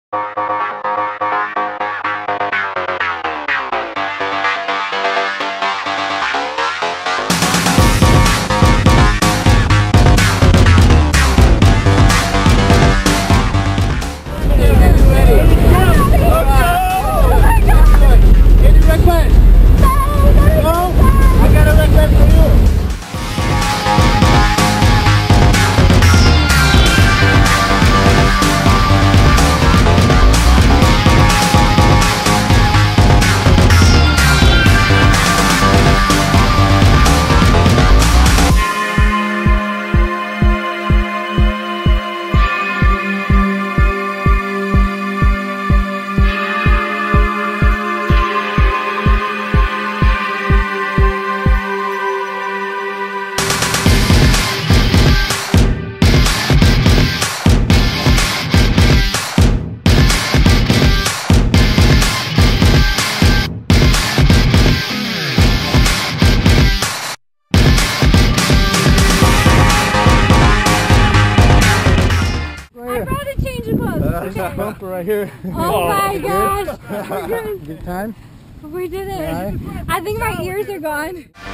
Bumper right here. Oh my gosh. Good time? We did it. I think my ears are gone.